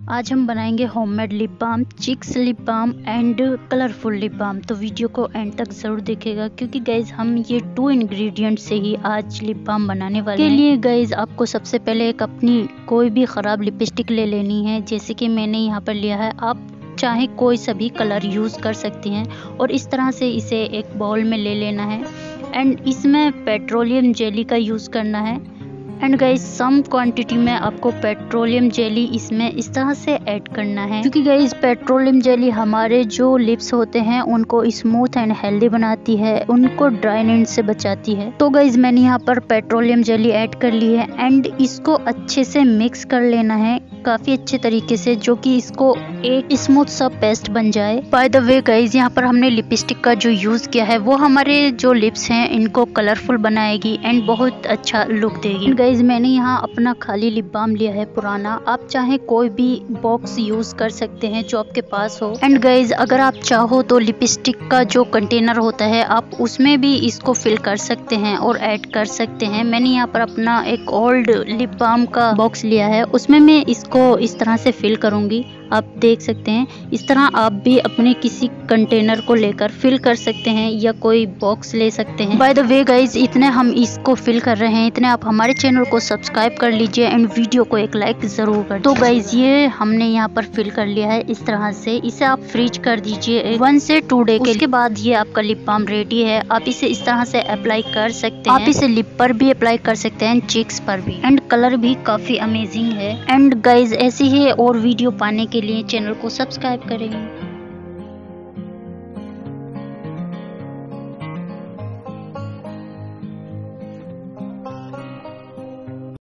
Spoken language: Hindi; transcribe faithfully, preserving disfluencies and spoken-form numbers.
आज हम बनाएंगे homemade lip balm, cheeks lip balm and colourful lip balm. तो वीडियो को एंड तक जरूर देखेगा क्योंकि गाइज हम ये टू इंग्रेडिएंट से ही आज लिप बाम बनाने वाले हैं। के लिए गाइज आपको सबसे पहले एक अपनी कोई भी खराब लिपस्टिक ले लेनी है, जैसे कि मैंने यहाँ पर लिया है। आप चाहे कोई सा भी कलर यूज कर सकती हैं और इस तरह से इसे एक बाउल में ले लेना है एंड इसमें पेट्रोलियम जेली का यूज करना है। एंड गाइज सम क्वांटिटी में आपको पेट्रोलियम जेली इसमें इस तरह से ऐड करना है, क्योंकि गाइज पेट्रोलियम जेली हमारे जो लिप्स होते हैं उनको स्मूथ एंड हेल्दी बनाती है, उनको ड्राइनेस से बचाती है। तो गाइज मैंने यहाँ पर पेट्रोलियम जेली ऐड कर ली है एंड इसको अच्छे से मिक्स कर लेना है काफी अच्छे तरीके से, जो कि इसको एक स्मूथ सा पेस्ट बन जाए। बाय द वे गाइज यहाँ पर हमने लिपस्टिक का जो यूज किया है वो हमारे जो लिप्स हैं इनको कलरफुल बनाएगी एंड बहुत अच्छा लुक देगी। गाइज मैंने यहाँ अपना खाली लिप बाम लिया है पुराना, आप चाहे कोई भी बॉक्स यूज कर सकते हैं जो आपके पास हो। एंड गाइज अगर आप चाहो तो लिपस्टिक का जो कंटेनर होता है आप उसमें भी इसको फिल कर सकते हैं और ऐड कर सकते हैं। मैंने यहाँ पर अपना एक ओल्ड लिप बाम का बॉक्स लिया है, उसमें मैं इसको इस तरह से फिल करूंगी। आप देख सकते हैं इस तरह आप भी अपने किसी कंटेनर को लेकर फिल कर सकते हैं या कोई बॉक्स ले सकते हैं। बाय द वे गाइज इतने हम इसको फिल कर रहे हैं, इतने आप हमारे चैनल को सब्सक्राइब कर लीजिए एंड वीडियो को एक लाइक जरूर कर। तो गाइज ये हमने यहाँ पर फिल कर लिया है इस तरह से। इसे आप फ्रीज कर दीजिए वन से टू डे के। उसके बाद ये आपका लिप बाम रेडी है। आप इसे इस तरह से अप्लाई कर सकते हैं। आप इसे लिप पर भी अप्लाई कर सकते हैं, चिक्स पर भी, एंड कलर भी काफी अमेजिंग है। एंड गाइज ऐसी ही और वीडियो पाने के लिए चैनल को सब्सक्राइब करें।